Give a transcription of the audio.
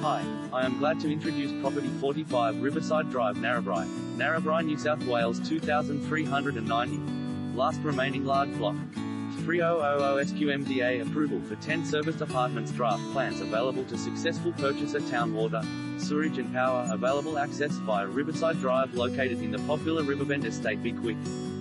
Hi, I am glad to introduce property 45 Riverside Drive, Narrabri, Narrabri, New South Wales 2390. Last remaining large block. 3000 SQMDA approval for 10 serviced apartments. Draft plans available to successful purchaser. Town water, sewerage and power available. Access via Riverside Drive located in the popular Riverbend estate. Be quick.